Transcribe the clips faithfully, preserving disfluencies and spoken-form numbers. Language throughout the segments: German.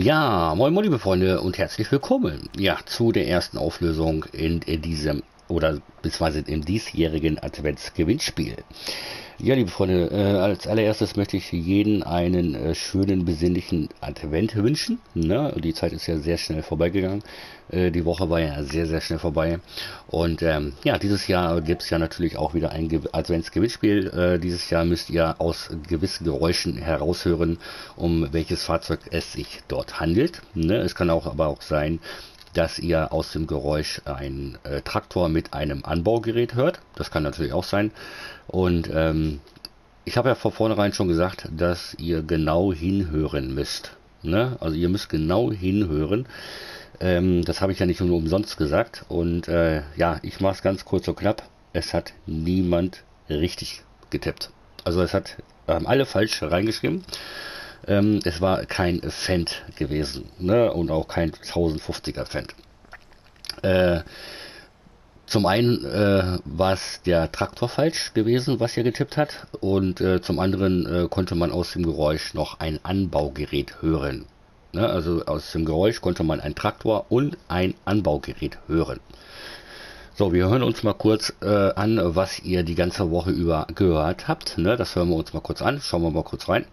Ja, moin moin liebe Freunde und herzlich willkommen. Ja, zu der ersten Auflösung in, in diesem oder beziehungsweise im diesjährigen Adventsgewinnspiel. Ja, liebe Freunde, äh, als allererstes möchte ich jeden einen äh, schönen, besinnlichen Advent wünschen. Ne? Die Zeit ist ja sehr schnell vorbeigegangen. Äh, die Woche war ja sehr, sehr schnell vorbei. Und ähm, ja, dieses Jahr gibt es ja natürlich auch wieder ein Ge Adventsgewinnspiel. Äh, dieses Jahr müsst ihr aus gewissen Geräuschen heraushören, um welches Fahrzeug es sich dort handelt. Ne? Es kann auch aber auch sein, dass ihr aus dem Geräusch einen äh, Traktor mit einem Anbaugerät hört. Das kann natürlich auch sein. Und ähm, ich habe ja von vornherein schon gesagt, dass ihr genau hinhören müsst. Ne? Also ihr müsst genau hinhören. Ähm, das habe ich ja nicht nur umsonst gesagt. Und äh, ja, ich mache es ganz kurz und knapp. Es hat niemand richtig getippt. Also es hat ähm, alle falsch reingeschrieben. Ähm, es war kein Fendt gewesen, ne? Und auch kein tausendfünfziger Fendt. Äh, zum einen äh, war es der Traktor falsch gewesen, was ihr getippt hat, und äh, zum anderen äh, konnte man aus dem Geräusch noch ein Anbaugerät hören. Ne? Also aus dem Geräusch konnte man einen Traktor und ein Anbaugerät hören. So, wir hören uns mal kurz äh, an, was ihr die ganze Woche über gehört habt. Ne? Das hören wir uns mal kurz an. Schauen wir mal kurz rein.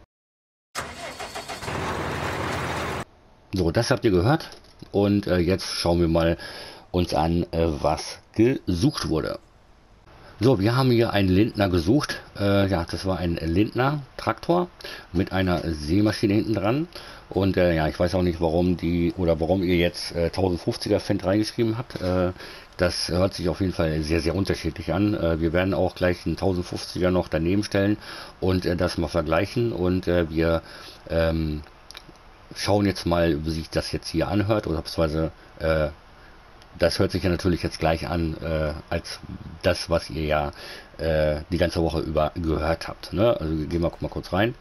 So, das habt ihr gehört. Und äh, jetzt schauen wir mal uns an, äh, was gesucht wurde. So, wir haben hier einen Lindner gesucht. Äh, ja, das war ein Lindner Traktor mit einer Sämaschine hinten dran. Und äh, ja, ich weiß auch nicht, warum die oder warum ihr jetzt äh, tausendfünfziger Fendt reingeschrieben habt. Äh, das hört sich auf jeden Fall sehr, sehr unterschiedlich an. Äh, wir werden auch gleich einen tausendfünfziger noch daneben stellen und äh, das mal vergleichen. Und äh, wir ähm, schauen jetzt mal, wie sich das jetzt hier anhört, oder beziehungsweise äh, das hört sich ja natürlich jetzt gleich an, äh, als das, was ihr ja äh, die ganze Woche über gehört habt. Ne? Also gehen wir mal kurz rein.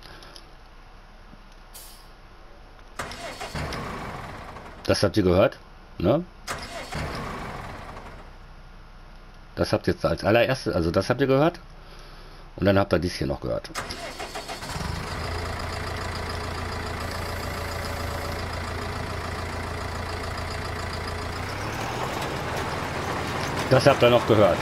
Das habt ihr gehört. Ne? Das habt ihr jetzt als allererstes, also das habt ihr gehört. Und dann habt ihr dies hier noch gehört. Das habt ihr noch gehört.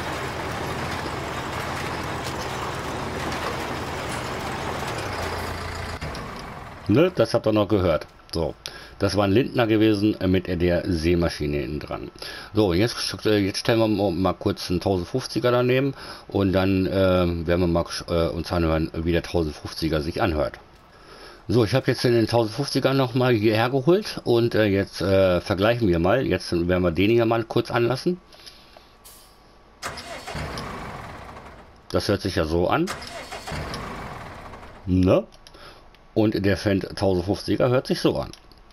Ne, das habt ihr noch gehört. So, das war ein Lindner gewesen mit der Sämaschine hinten dran. So, jetzt, jetzt stellen wir mal kurz einen tausendfünfziger daneben und dann äh, werden wir mal äh, uns anhören, wie der tausendfünfziger sich anhört. So, ich habe jetzt den tausendfünfziger nochmal hierher geholt und äh, jetzt äh, vergleichen wir mal. Jetzt werden wir den hier mal kurz anlassen. Das hört sich ja so an. Ne? Und der Fendt tausendfünfziger hört sich so an.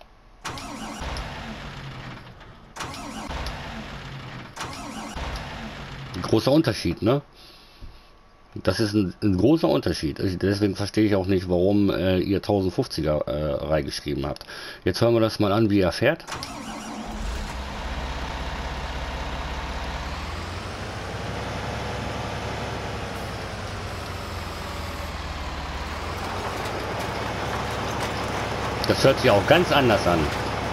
Ein großer Unterschied, ne? Das ist ein, ein großer Unterschied. Deswegen verstehe ich auch nicht, warum äh, ihr tausendfünfziger äh, reingeschrieben habt. Jetzt hören wir das mal an, wie er fährt. Das hört sich auch ganz anders an.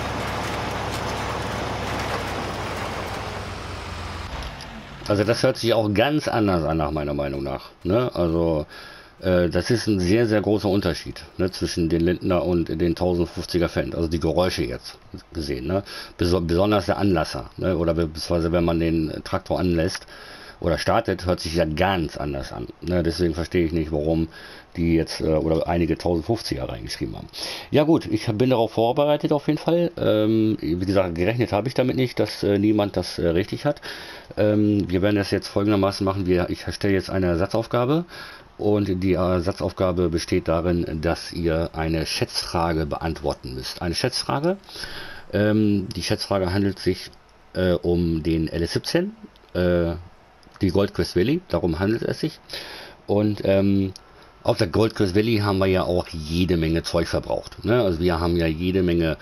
Also das hört sich auch ganz anders an, nach meiner Meinung nach. Ne? Also äh, das ist ein sehr, sehr großer Unterschied, ne, zwischen den Lindner und den tausendfünfziger Fendt. Also die Geräusche jetzt gesehen. Ne? Bes besonders der Anlasser. Ne? Oder beziehungsweise wenn man den Traktor anlässt oder startet, hört sich ja ganz anders an. Ne? Deswegen verstehe ich nicht, warum die jetzt äh, oder einige tausendfünfziger reingeschrieben haben. Ja gut, ich bin darauf vorbereitet auf jeden Fall. Ähm, wie gesagt, gerechnet habe ich damit nicht, dass äh, niemand das äh, richtig hat. Ähm, wir werden das jetzt folgendermaßen machen. Wir, ich erstelle jetzt eine Ersatzaufgabe und die Ersatzaufgabe besteht darin, dass ihr eine Schätzfrage beantworten müsst. Eine Schätzfrage. Ähm, die Schätzfrage handelt sich äh, um den L S siebzehn, äh, die Goldcrest Valley, darum handelt es sich. Und ähm, auf der Goldcrest Valley haben wir ja auch jede Menge Zeug verbraucht. Ne? Also wir haben ja jede Menge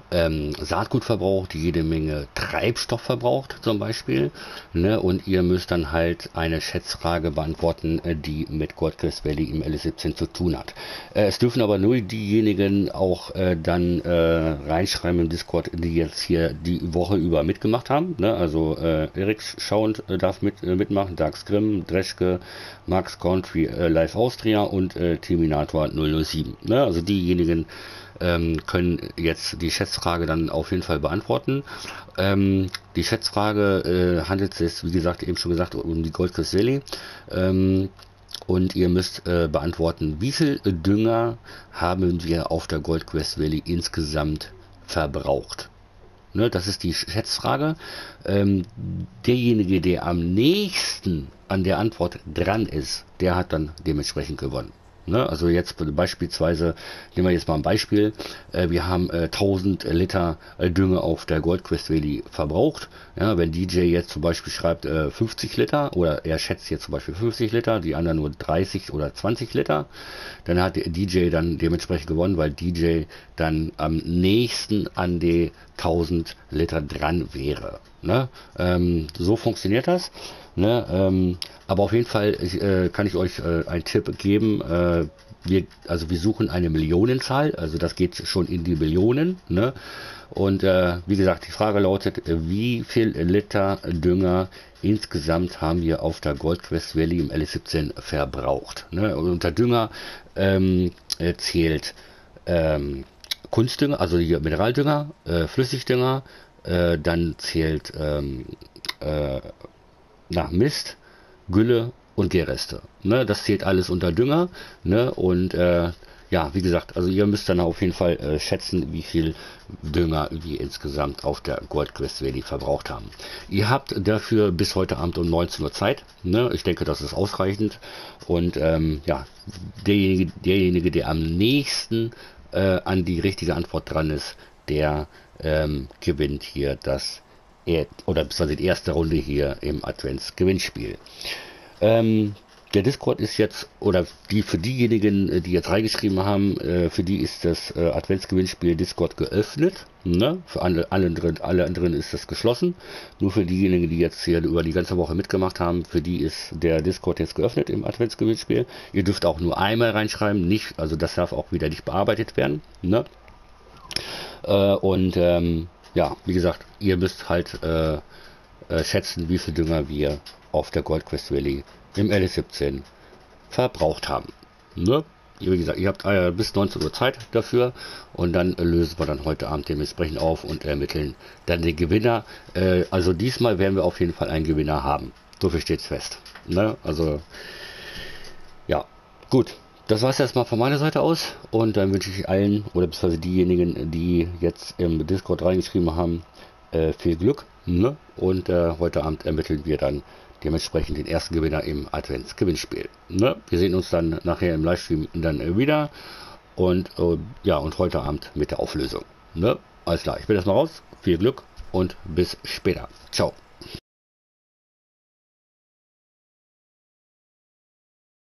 ähm, Saatgut verbraucht, jede Menge Treibstoff verbraucht zum Beispiel, ne? Und ihr müsst dann halt eine Schätzfrage beantworten, äh, die mit Goldcrest Valley im L S siebzehn zu tun hat. Äh, es dürfen aber nur diejenigen auch äh, dann äh, reinschreiben im Discord, die jetzt hier die Woche über mitgemacht haben, ne? Also äh, Erik Schauend äh, darf mit, äh, mitmachen, Dark Scrim, Dreschke, Max Country, äh, Live Austria und äh, Terminator null null sieben, ne? Also diejenigen ähm, können jetzt die Schätzfrage dann auf jeden Fall beantworten. Ähm, die Schätzfrage äh, handelt es, wie gesagt, eben schon gesagt, um die Goldcrest Valley. Ähm, und ihr müsst äh, beantworten, wie viel Dünger haben wir auf der Goldcrest Valley insgesamt verbraucht. Ne, das ist die Schätzfrage. Ähm, derjenige, der am nächsten an der Antwort dran ist, der hat dann dementsprechend gewonnen. Ne, also jetzt beispielsweise, nehmen wir jetzt mal ein Beispiel, äh, wir haben äh, tausend Liter äh, Dünger auf der Goldcrest Valley verbraucht. Ja, wenn D J jetzt zum Beispiel schreibt äh, fünfzig Liter oder er schätzt jetzt zum Beispiel fünfzig Liter, die anderen nur dreißig oder zwanzig Liter, dann hat der D J dann dementsprechend gewonnen, weil D J dann am nächsten an die tausend Liter dran wäre. Ne? Ähm, so funktioniert das. Ne, ähm, aber auf jeden Fall ich, äh, kann ich euch äh, einen Tipp geben. Äh, wir, also wir suchen eine Millionenzahl, also das geht schon in die Millionen. Ne? Und äh, wie gesagt, die Frage lautet, wie viel Liter Dünger insgesamt haben wir auf der Goldcrest Valley im L S siebzehn verbraucht? Ne? Und unter Dünger ähm, zählt ähm, Kunstdünger, also hier Mineraldünger, äh, Flüssigdünger, äh, dann zählt ähm, äh, nach Mist, Gülle und Gärreste. Ne, das zählt alles unter Dünger. Ne, und äh, ja, wie gesagt, also ihr müsst dann auf jeden Fall äh, schätzen, wie viel Dünger wir insgesamt auf der Goldcrest Valley verbraucht haben. Ihr habt dafür bis heute Abend um neunzehn Uhr Zeit. Ne, ich denke, das ist ausreichend. Und ähm, ja, derjenige, derjenige, der am nächsten äh, an die richtige Antwort dran ist, der ähm, gewinnt hier das oder beziehungsweise die erste Runde hier im Advents-Gewinnspiel. Ähm, der Discord ist jetzt, oder die für diejenigen, die jetzt reingeschrieben haben, äh, für die ist das äh, Advents-Gewinnspiel Discord geöffnet. Ne? Für alle, alle, anderen, alle anderen ist das geschlossen. Nur für diejenigen, die jetzt hier über die ganze Woche mitgemacht haben, für die ist der Discord jetzt geöffnet im Advents-Gewinnspiel. Ihr dürft auch nur einmal reinschreiben, nicht, also das darf auch wieder nicht bearbeitet werden. Ne? Äh, und ähm, ja, wie gesagt, ihr müsst halt äh, äh, schätzen, wie viel Dünger wir auf der Goldcrest Valley im L S siebzehn verbraucht haben. Ne? Wie gesagt, ihr habt äh, bis neunzehn Uhr Zeit dafür und dann äh, lösen wir dann heute Abend dementsprechend auf und ermitteln dann den Gewinner. Äh, also diesmal werden wir auf jeden Fall einen Gewinner haben. So viel steht's fest. Ne? Also, ja, gut. Das war es erstmal von meiner Seite aus und dann wünsche ich allen oder beziehungsweise diejenigen, die jetzt im Discord reingeschrieben haben, äh, viel Glück. Ne? Und äh, heute Abend ermitteln wir dann dementsprechend den ersten Gewinner im Advents-Gewinnspiel. Ne? Wir sehen uns dann nachher im Livestream dann äh, wieder und äh, ja, und heute Abend mit der Auflösung. Ne? Alles klar, ich bin erstmal raus. Viel Glück und bis später. Ciao.